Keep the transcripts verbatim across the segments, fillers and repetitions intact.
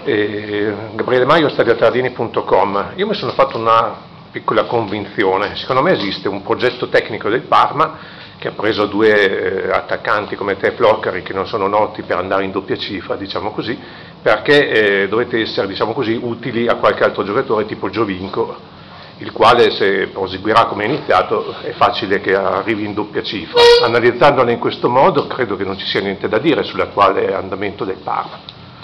Eh, Gabriele Maio, stadiotardini punto com. Io mi sono fatto una piccola convinzione. Secondo me esiste un progetto tecnico del Parma che ha preso due eh, attaccanti come te, Floccari, che non sono noti per andare in doppia cifra, diciamo così, perché eh, dovete essere, diciamo così, utili a qualche altro giocatore tipo Giovinco, il quale, se proseguirà come è iniziato, è facile che arrivi in doppia cifra. Analizzandolo in questo modo, credo che non ci sia niente da dire sull'attuale andamento del Parma.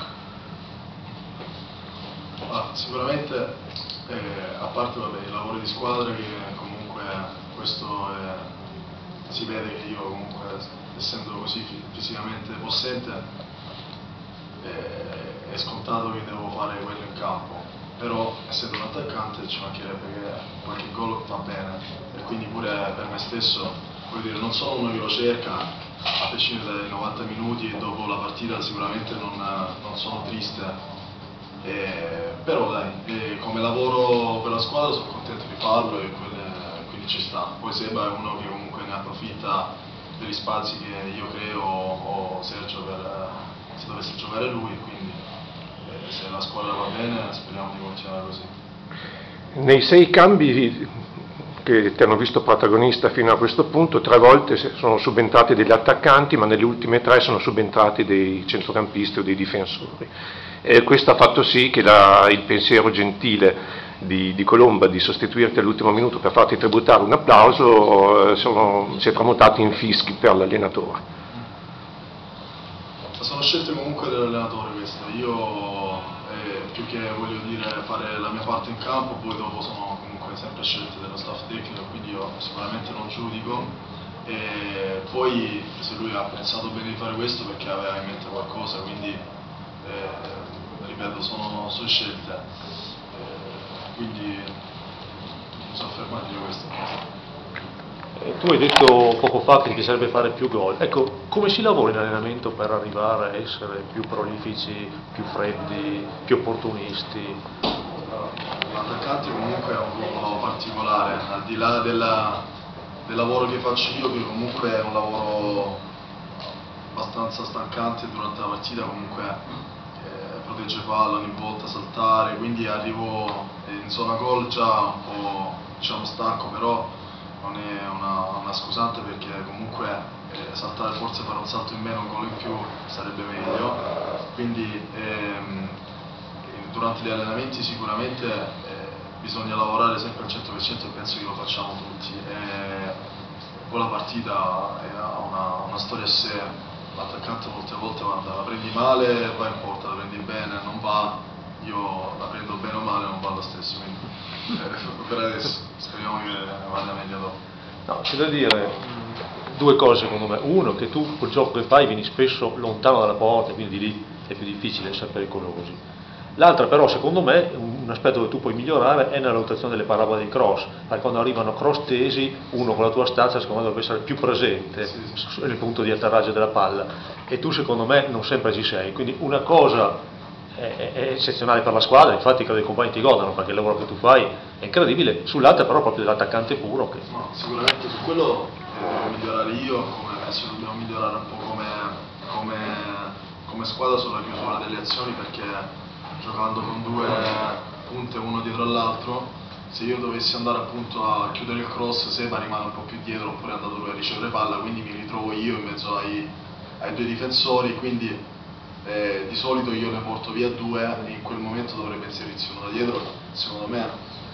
Ah, sicuramente, eh, a parte vabbè, i lavori di squadra, che comunque questo è, si vede che io comunque, essendo così fisicamente possente, eh, è scontato che devo fare quello in campo, però essendo un attaccante ci mancherebbe che qualche gol va bene, e quindi pure per me stesso, voglio dire, non sono uno che lo cerca, a prescindere dai novanta minuti, e dopo la partita sicuramente non, non sono triste. Eh, però dai, eh, come lavoro per la squadra sono contento di farlo e quelle, quindi ci sta. Poi Seba è uno che comunque ne approfitta degli spazi che io creo o Sergio per, se dovesse giocare lui, quindi eh, se la squadra va bene speriamo di continuare così. Nei sei cambi che ti hanno visto protagonista fino a questo punto, tre volte sono subentrati degli attaccanti, ma nelle ultime tre sono subentrati dei centrocampisti o dei difensori. E questo ha fatto sì che la, il pensiero gentile di, di Colomba di sostituirti all'ultimo minuto per farti tributare un applauso sono, si è tramutato in fischi per l'allenatore. Sono scelte comunque dell'allenatore queste. Io eh, più che voglio dire fare la mia parte in campo, poi dopo sono comunque sempre scelte dello staff tecnico, quindi io sicuramente non giudico. E poi se lui ha pensato bene di fare questo perché aveva in mente qualcosa, quindi eh, ripeto, sono sue scelte, eh, quindi mi sono fermato a dire questo. Tu hai detto poco fa che ti piacerebbe fare più gol. Ecco, come si lavora in allenamento per arrivare a essere più prolifici, più freddi, più opportunisti? L'attaccante comunque è un ruolo particolare, al di là della, del lavoro che faccio io, che comunque è un lavoro abbastanza stancante durante la partita, comunque eh, protegge palla ogni volta, saltare, quindi arrivo in zona gol già un po', diciamo, stanco, però non è una, una scusante, perché comunque eh, saltare, forse fare un salto in meno, un gol in più sarebbe meglio, quindi ehm, durante gli allenamenti sicuramente eh, bisogna lavorare sempre al cento per cento, e penso che lo facciamo tutti. E poi la partita ha una, una storia a sé, l'attaccante molte volte guarda, la prendi male va in porta, la prendi bene non va, io la prendo bene o male non va lo stesso, quindi eh, per adesso speriamo che vada meglio dopo. No, c'è da dire due cose secondo me. Uno, che tu col gioco che fai vieni spesso lontano dalla porta, quindi lì è più difficile essere pericolosi. L'altra però, secondo me, un aspetto che tu puoi migliorare è nella valutazione delle parabole dei cross, perché quando arrivano cross tesi, uno con la tua stazza secondo me dovrebbe essere più presente sì, sì. nel punto di atterraggio della palla, e tu secondo me non sempre ci sei, quindi una cosa è, è eccezionale per la squadra, infatti credo che i compagni ti godano perché il lavoro che tu fai è incredibile, sull'altra però proprio dell'attaccante puro. Che... No, sicuramente su quello devo migliorare io, come penso dobbiamo migliorare un po' come, come, come squadra sulla chiusura delle azioni, perché giocando con due punte uno dietro all'altro, se io dovessi andare appunto a chiudere il cross, Seba rimane un po' più dietro, oppure è andato lui a ricevere palla, quindi mi ritrovo io in mezzo ai, ai due difensori, quindi eh, di solito io ne porto via due e in quel momento dovrebbe inserirsi uno da dietro. Secondo me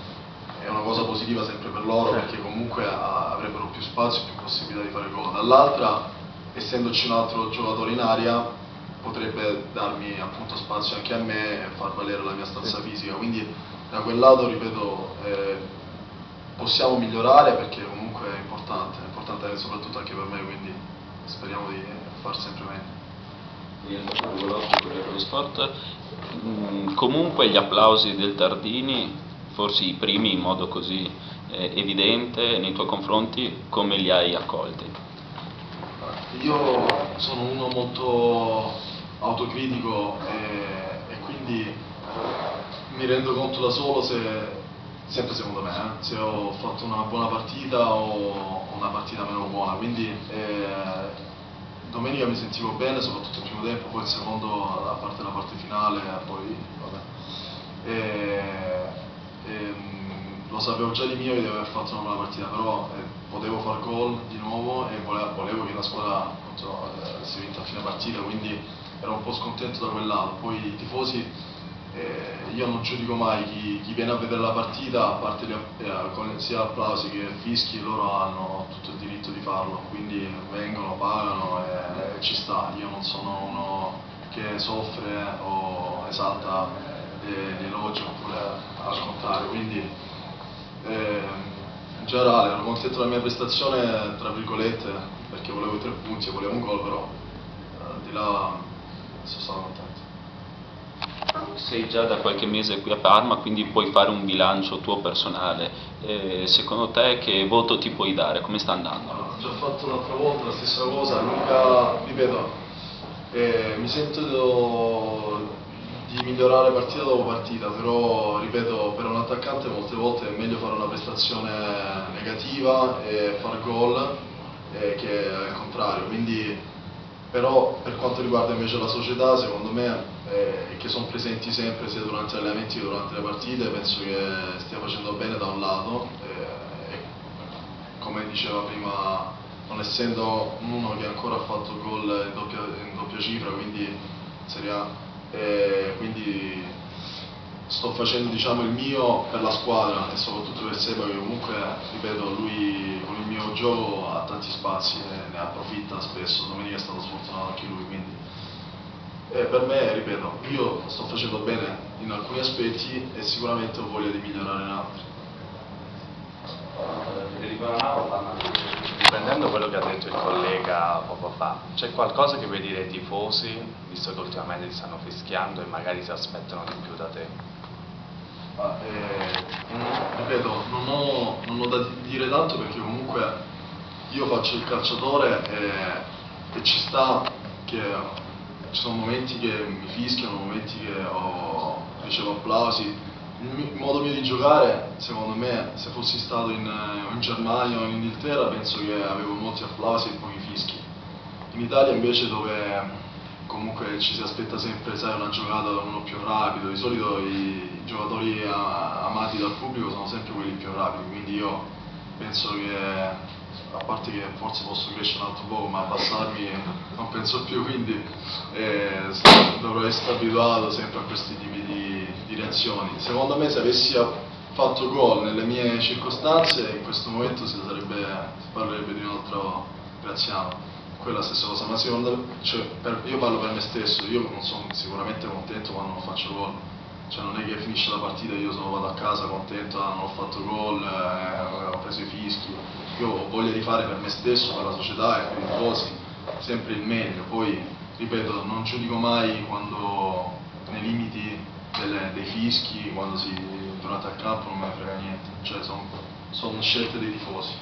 è una cosa positiva sempre per loro, perché comunque avrebbero più spazio e più possibilità di fare gol. Dall'altra, essendoci un altro giocatore in area, potrebbe darmi appunto spazio anche a me e far valere la mia stazza fisica, quindi da quel lato, ripeto, eh, possiamo migliorare, perché comunque è importante, è importante soprattutto anche per me, quindi speriamo di far sempre meglio. Sport. Comunque gli applausi del Tardini, forse i primi in modo così eh, evidente nei tuoi confronti, come li hai accolti? Io sono uno molto autocritico e, e quindi mi rendo conto da solo se, sempre secondo me, eh, se ho fatto una buona partita o una partita meno buona, quindi eh, domenica mi sentivo bene, soprattutto il primo tempo, poi il secondo, a parte la parte finale, poi vabbè. E, e, lo sapevo già di mio di aver fatto una buona partita, però eh, potevo far gol di nuovo e volevo, volevo che la squadra appunto, eh, si vinta a fine partita, quindi ero un po' scontento da quel lato. Poi i tifosi, eh, io non giudico mai chi, chi viene a vedere la partita, a parte gli, eh, con sia applausi che fischi, loro hanno tutto il diritto di farlo, quindi vengono, pagano e, e ci sta. Io non sono uno che soffre o esalta gli elogi oppure al contrario, quindi eh, in generale ero contento della mia prestazione, tra virgolette, perché volevo i tre punti e volevo un gol, però al di là sono stato contento. Sei già da qualche mese qui a Parma, quindi puoi fare un bilancio tuo personale. Eh, secondo te che voto ti puoi dare? Come sta andando? Ho già fatto un'altra volta la stessa cosa, l'unica, ripeto, eh, mi sento di migliorare partita dopo partita, però ripeto, per un attaccante molte volte è meglio fare una prestazione negativa e far gol eh, che al contrario, quindi però per quanto riguarda invece la società, secondo me, eh, che sono presenti sempre sia durante gli allenamenti che durante le partite, penso che stia facendo bene da un lato eh, e come diceva prima, non essendo uno che ancora ha fatto gol in doppia, in doppia cifra, quindi Serie A, e quindi sto facendo diciamo il mio per la squadra e soprattutto per Seba, che comunque ripeto lui con il mio gioco ha tanti spazi e ne approfitta spesso. Domenica è stato sfortunato anche lui, quindi e per me ripeto io sto facendo bene in alcuni aspetti e sicuramente ho voglia di migliorare in altri. Riprendendo quello che ha detto il collega poco fa, c'è qualcosa che vuoi dire ai tifosi, visto che ultimamente ti stanno fischiando e magari si aspettano di più da te? Ah, eh, non, ripeto, non ho, non ho da dire tanto perché comunque io faccio il calciatore e, e ci sta che ci sono momenti che mi fischiano, momenti che ho, ricevo applausi. Il modo mio di giocare, secondo me, se fossi stato in, in Germania o in Inghilterra, penso che avevo molti applausi e pochi fischi. In Italia invece, dove comunque ci si aspetta sempre, sai, una giocata da uno più rapido, di solito i, i giocatori a, amati dal pubblico sono sempre quelli più rapidi, quindi io penso che, a parte che forse posso crescere un altro po', ma abbassarmi non penso più, quindi eh, dovrò essere abituato sempre a questi tipi di, di reazioni. Secondo me se avessi fatto gol nelle mie circostanze in questo momento si, sarebbe, si parlerebbe di un altro Graziano, quella stessa cosa, ma secondo me, cioè, per, io parlo per me stesso, io non sono sicuramente contento quando non faccio gol, cioè non è che finisce la partita e io sono vado a casa contento, ah, non ho fatto gol, eh, ho preso i fischi. Io ho voglia di fare per me stesso, per la società e per i tifosi sempre il meglio. Poi, ripeto, non giudico mai quando nei limiti delle, dei fischi, quando si durante il campo non me ne frega niente, cioè sono son scelte dei tifosi.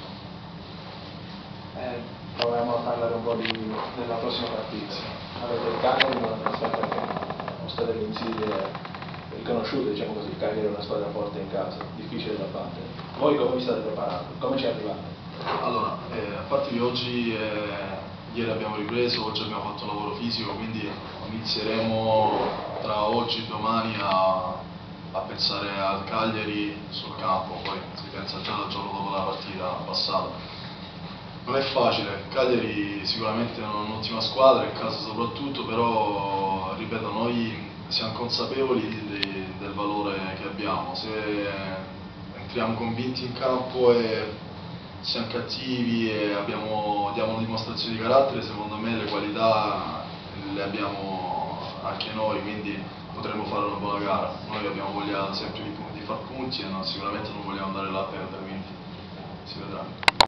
Eh, proviamo a parlare un po' di, della prossima partita. Avete il Cagliari, una squadra che non state le insidie riconosciute, diciamo così, il Cagliari è una squadra forte in casa, difficile da battere. Voi come vi state preparando? Come ci arrivate? Allora, eh, a parte che oggi, eh, ieri abbiamo ripreso, oggi abbiamo fatto un lavoro fisico, quindi inizieremo tra oggi e domani a, a pensare al Cagliari sul campo, poi si pensa già dal giorno dopo la partita passata. Non è facile, Cagliari sicuramente è un'ottima squadra, in casa soprattutto, però ripeto, noi siamo consapevoli di, del valore che abbiamo. Se entriamo convinti in campo e siamo cattivi e abbiamo, diamo dimostrazioni di carattere, secondo me le qualità le abbiamo anche noi, quindi potremmo fare una buona gara. Noi abbiamo voglia sempre di, di far punti e no, sicuramente non vogliamo andare là a perdere, quindi si vedrà.